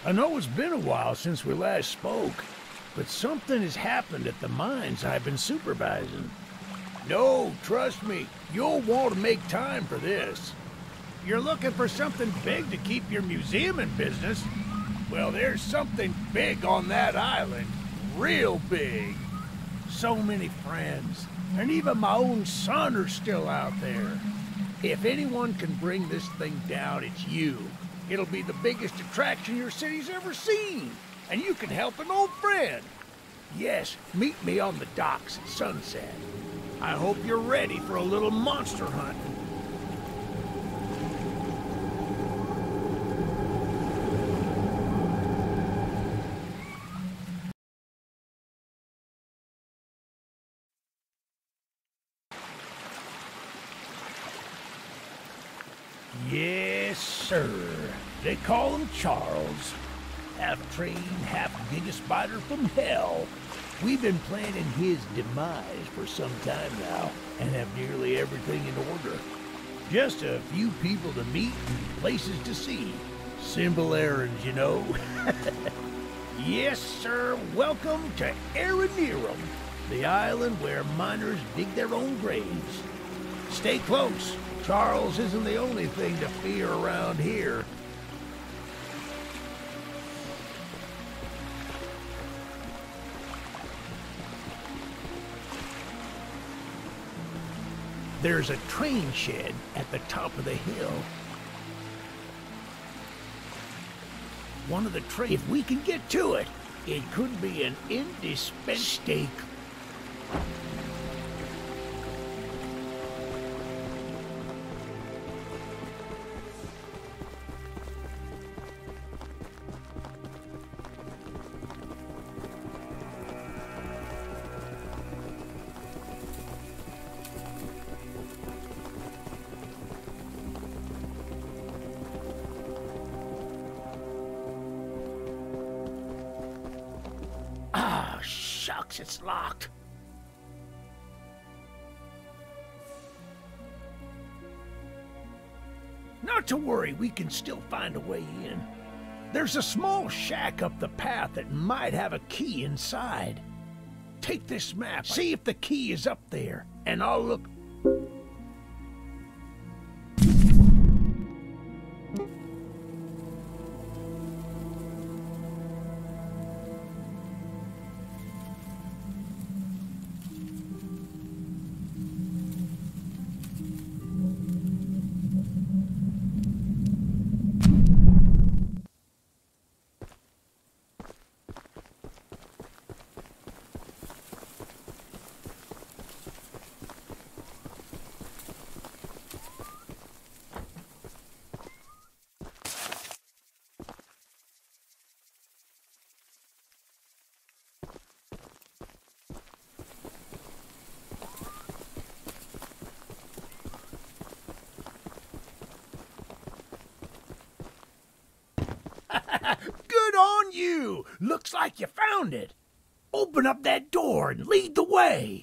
I know it's been a while since we last spoke, but something has happened at the mines I've been supervising. No, trust me, you'll want to make time for this. You're looking for something big to keep your museum in business? Well, there's something big on that island. Real big. So many friends, and even my own son are still out there. If anyone can bring this thing down, it's you. It'll be the biggest attraction your city's ever seen, and you can help an old friend. Yes, meet me on the docks at sunset. I hope you're ready for a little monster hunt. Yes, sir. They call him Charles. Half train, half giga spider from hell. We've been planning his demise for some time now, and have nearly everything in order. Just a few people to meet and places to see. Simple errands, you know. Yes, sir. Welcome to Aranearum, the island where miners dig their own graves. Stay close. Charles isn't the only thing to fear around here. There's a train shed at the top of the hill. One of the trains, if we can get to it, it could be an indispensable steak. Ah, shucks, it's locked. Not to worry, we can still find a way in. There's a small shack up the path that might have a key inside. Take this map, see if the key is up there, and I'll look... Good on you! Looks like you found it. Open up that door and lead the way.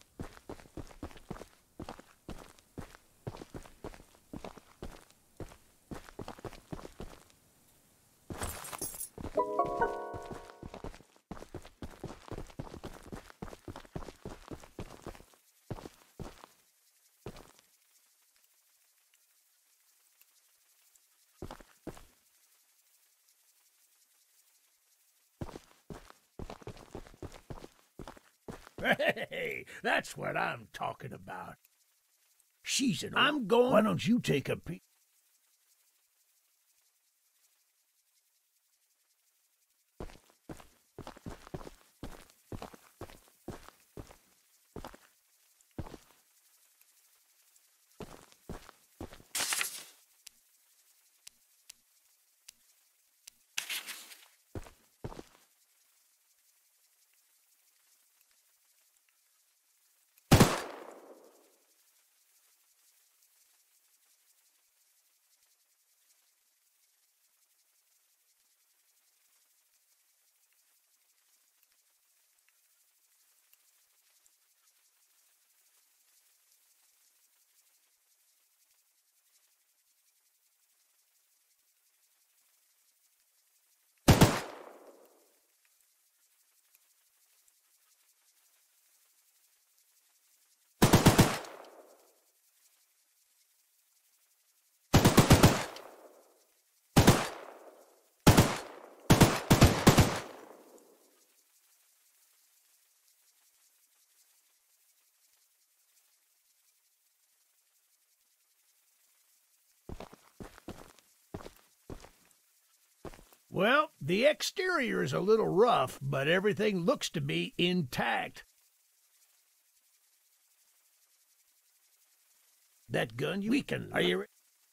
Hey, that's what I'm talking about. She's an... I'm going... Why don't you take a peek? Well, the exterior is a little rough, but everything looks to be intact. That gun you weaken. Are you...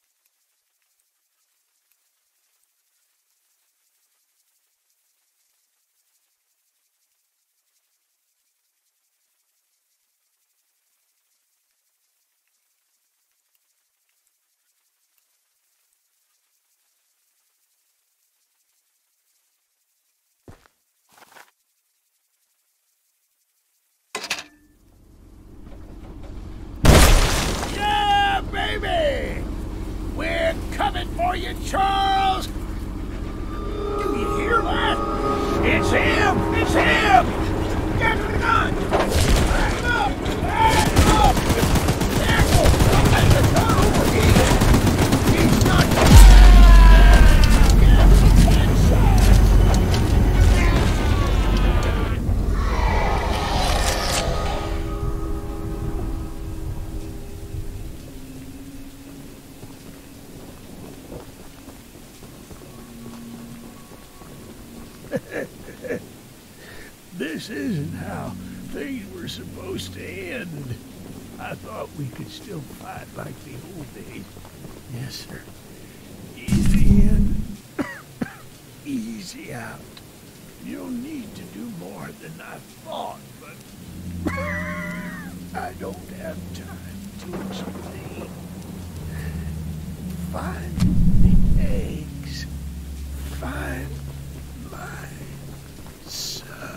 Yeah, baby! We're coming for you, Charles! Do you hear that? It's him! It's him! Get the gun! Back up! Back up! Careful! Don't let the gun overheat! He's not... Get the headshot! This isn't how things were supposed to end. I thought we could still fight like the old days. Yes, sir. Easy in, easy out. You'll need to do more than I thought, but I don't have time to explain. Find the eggs. Find my son.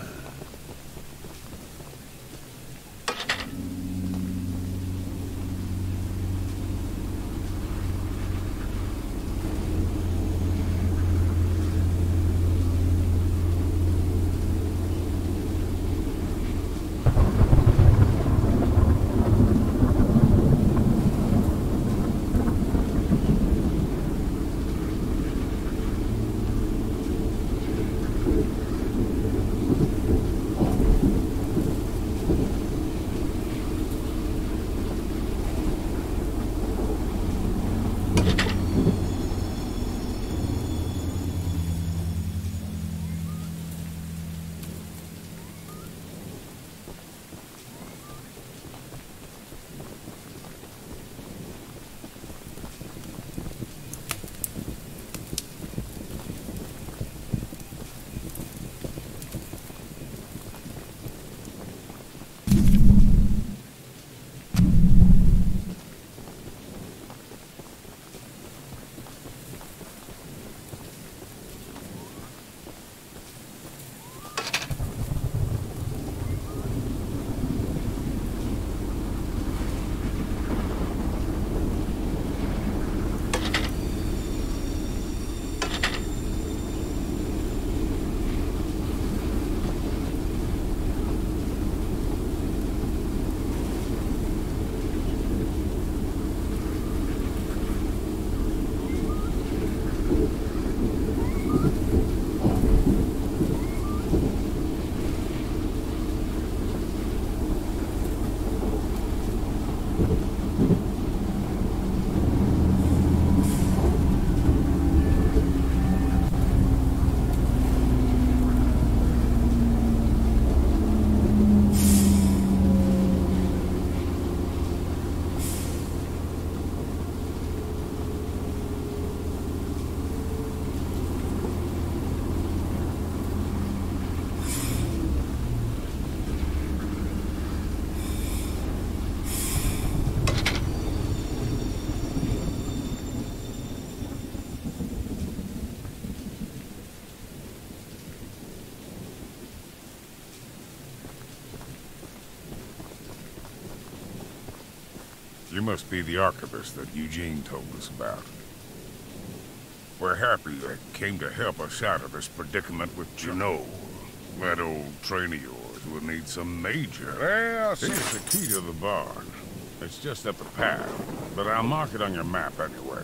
You must be the archivist that Eugene told us about. We're happy you came to help us out of this predicament with Jeannot. That old train of yours will need some major... Well, here's the key to the barn. It's just up the path, but I'll mark it on your map anyway.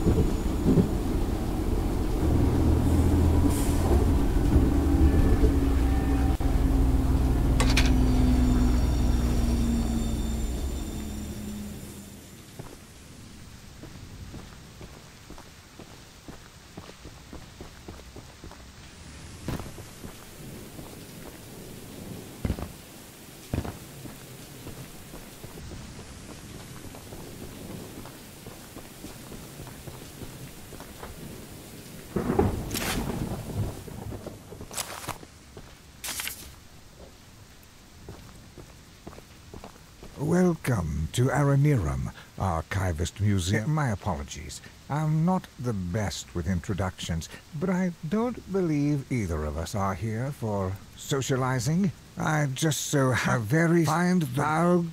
Welcome to Aranirum, Archivist Museum. My apologies. I'm not the best with introductions, but I don't believe either of us are here for socializing. I just so have very find the...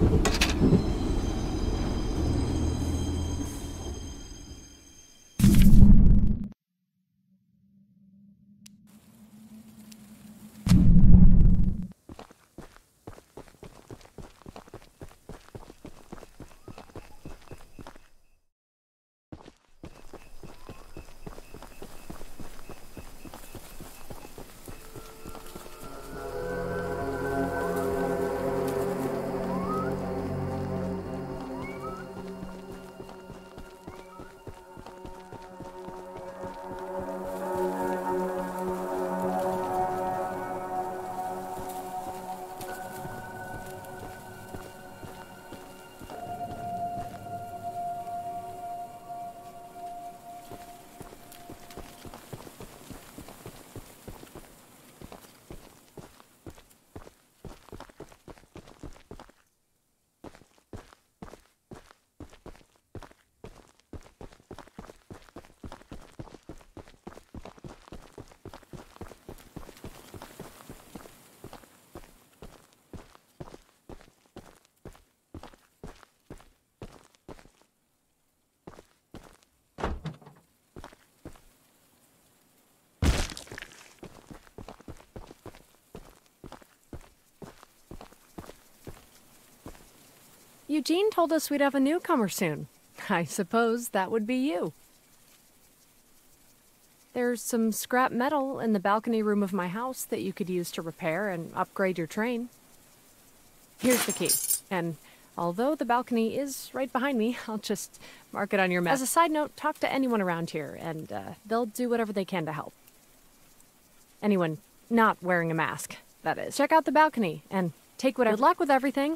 Eugene told us we'd have a newcomer soon. I suppose that would be you. There's some scrap metal in the balcony room of my house that you could use to repair and upgrade your train. Here's the key, and although the balcony is right behind me, I'll just mark it on your map. As a side note, talk to anyone around here, and they'll do whatever they can to help. Anyone not wearing a mask, that is. Check out the balcony, and take whatever. Good luck with everything.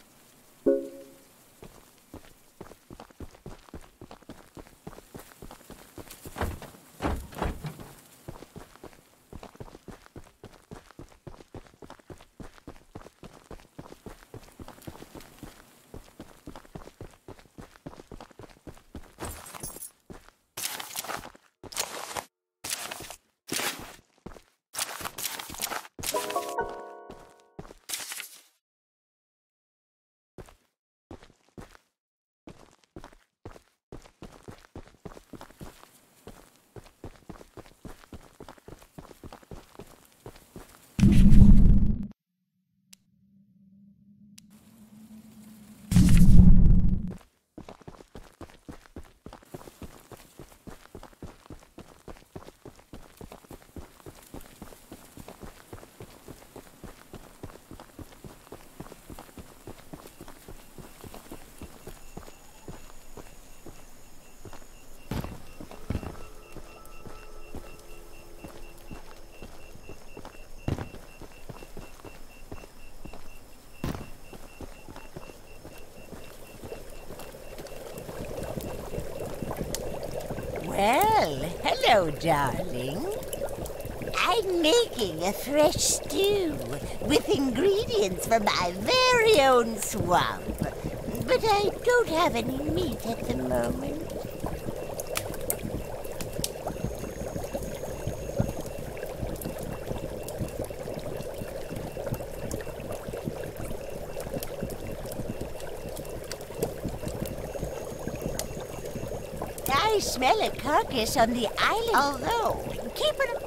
Well, hello, darling. I'm making a fresh stew with ingredients from my very own swamp. But I don't have any meat at the moment. I smell a carcass on the island, although keep it...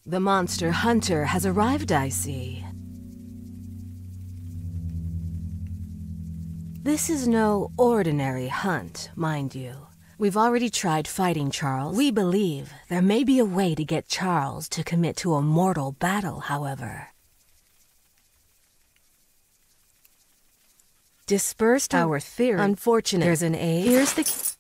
The monster hunter has arrived, I see. This is no ordinary hunt, mind you. We've already tried fighting Charles. We believe there may be a way to get Charles to commit to a mortal battle, however. Dispersed our theory. Unfortunate. There's an aid. Here's the key.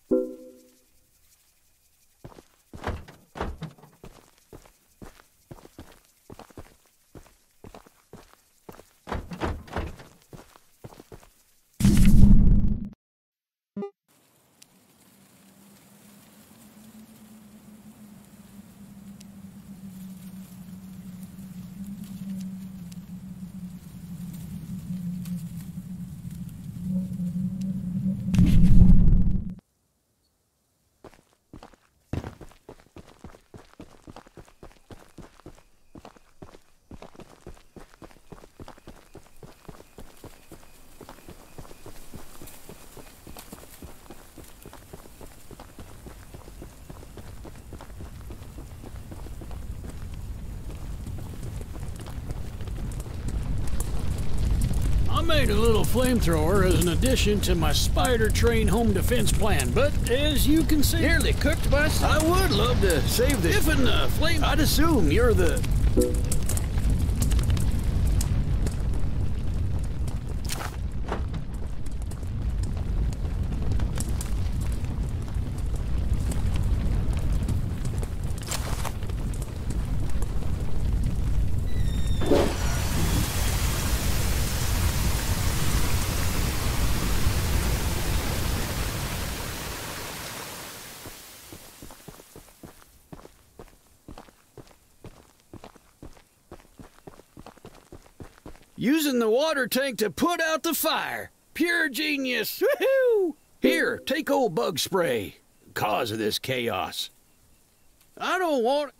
I made a little flamethrower as an addition to my spider train home defense plan, but as you can see, Nearly cooked myself. I would love to save the different flame. I'd assume you're the... Using the water tank to put out the fire. Pure genius. Woohoo! Here, take old bug spray. Cause of this chaos. I don't want...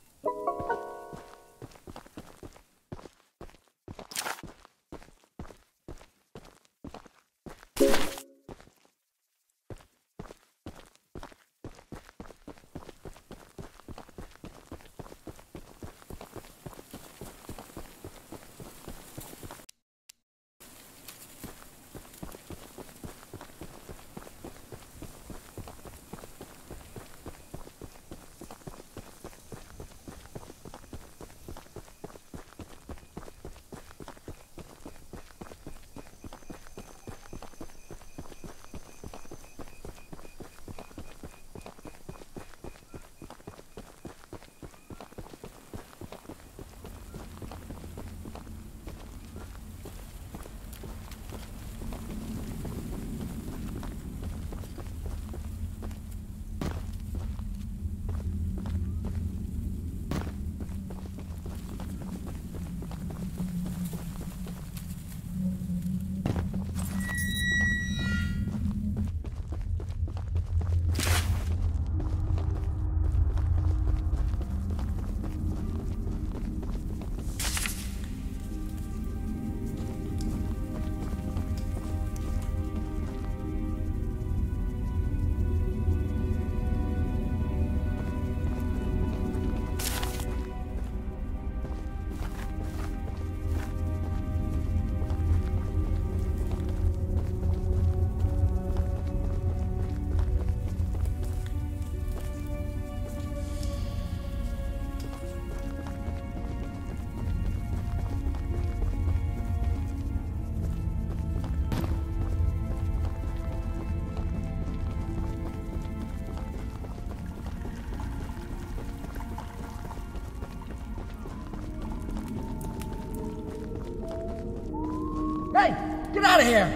Hey, get out of here!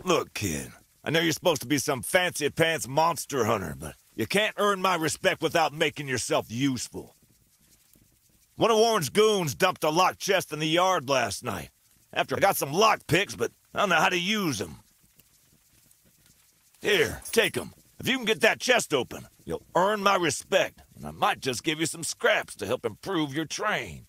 Look, kid, I know you're supposed to be some fancy-pants monster hunter, but you can't earn my respect without making yourself useful. One of Warren's goons dumped a locked chest in the yard last night. After I got some lock picks, but I don't know how to use them. Here, take them. If you can get that chest open, you'll earn my respect, and I might just give you some scraps to help improve your train.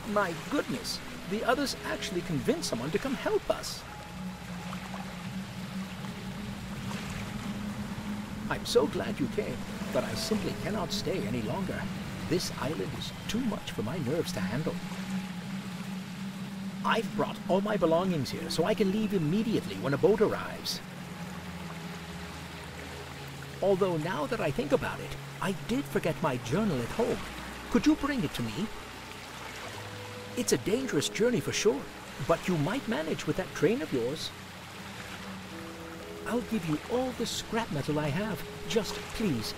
My goodness, the others actually convinced someone to come help us. I'm so glad you came, but I simply cannot stay any longer. This island is too much for my nerves to handle. I've brought all my belongings here so I can leave immediately when a boat arrives. Although now that I think about it, I did forget my journal at home. Could you bring it to me? It's a dangerous journey for sure, but you might manage with that train of yours. I'll give you all the scrap metal I have. Just please.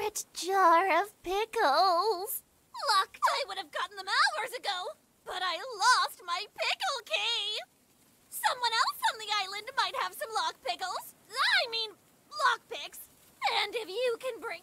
that jar of pickles. Luck, I would have gotten them hours ago, but I lost my pickle key. Someone else on the island might have some lock pickles. I mean, lockpicks. And if you can bring...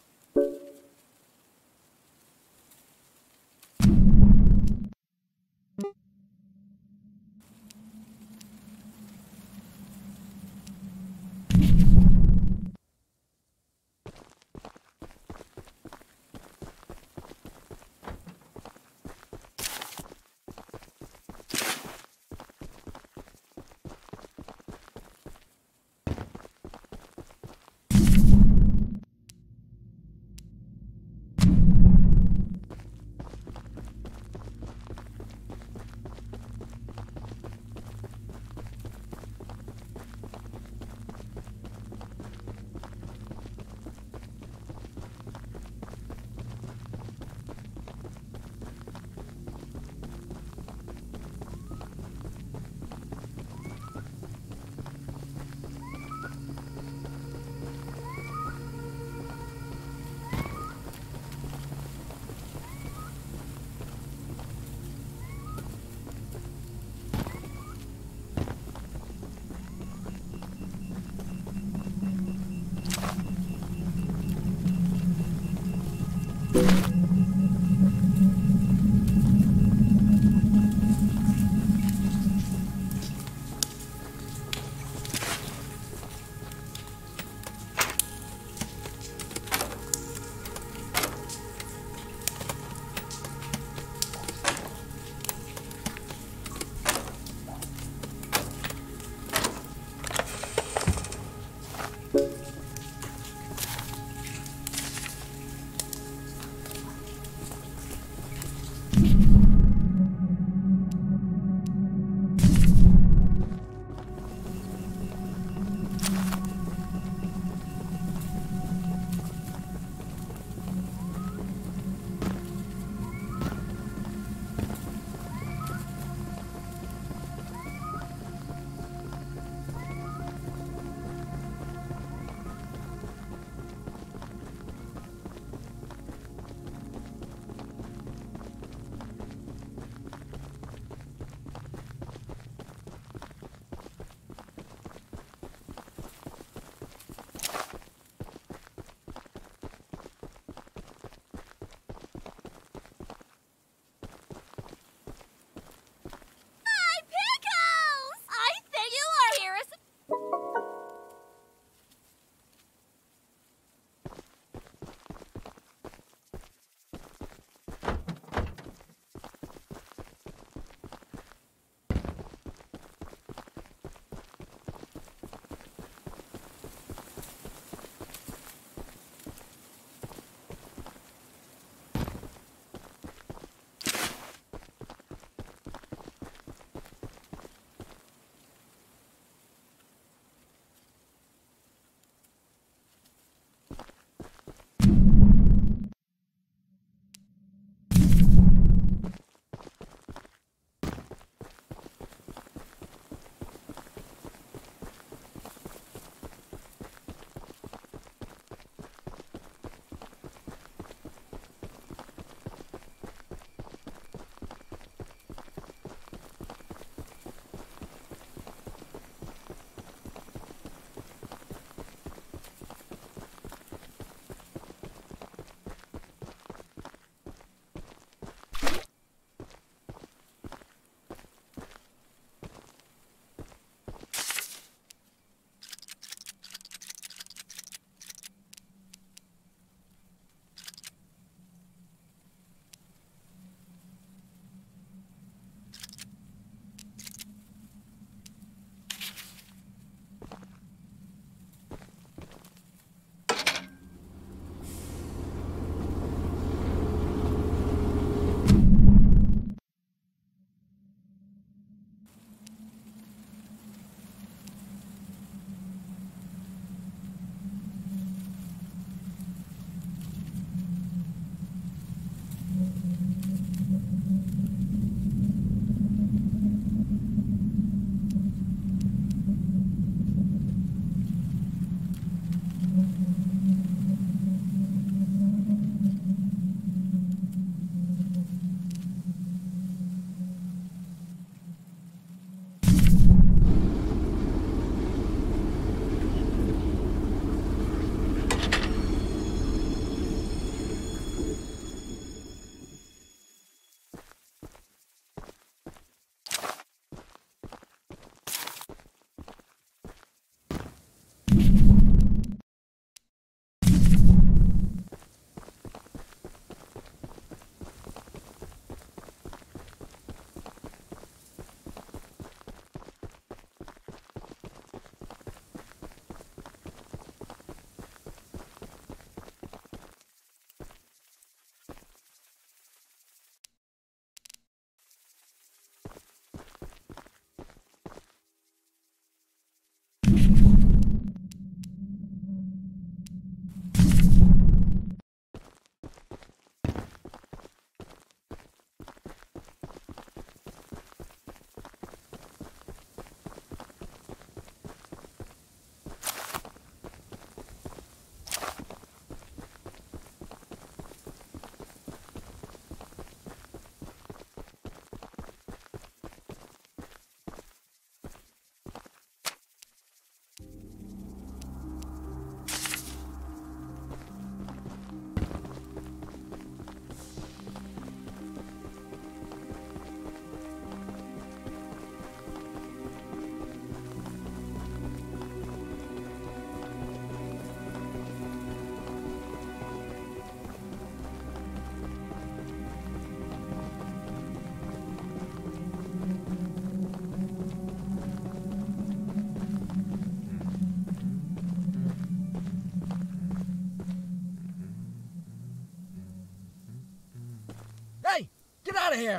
Get out of here!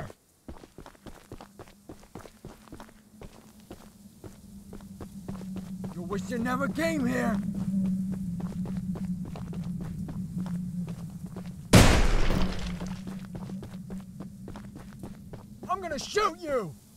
You wish you never came here! I'm gonna shoot you!